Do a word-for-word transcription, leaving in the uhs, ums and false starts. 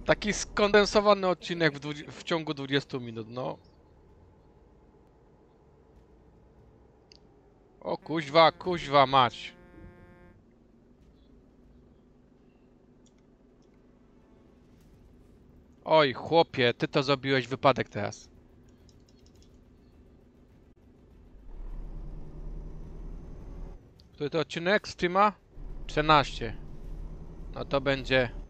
Taki skondensowany odcinek w, dwudzi- w ciągu dwudziestu minut, no. O kuźwa, kuźwa mać. Oj, chłopie, ty to zrobiłeś wypadek teraz. Który to odcinek streama? trzynaście. No to będzie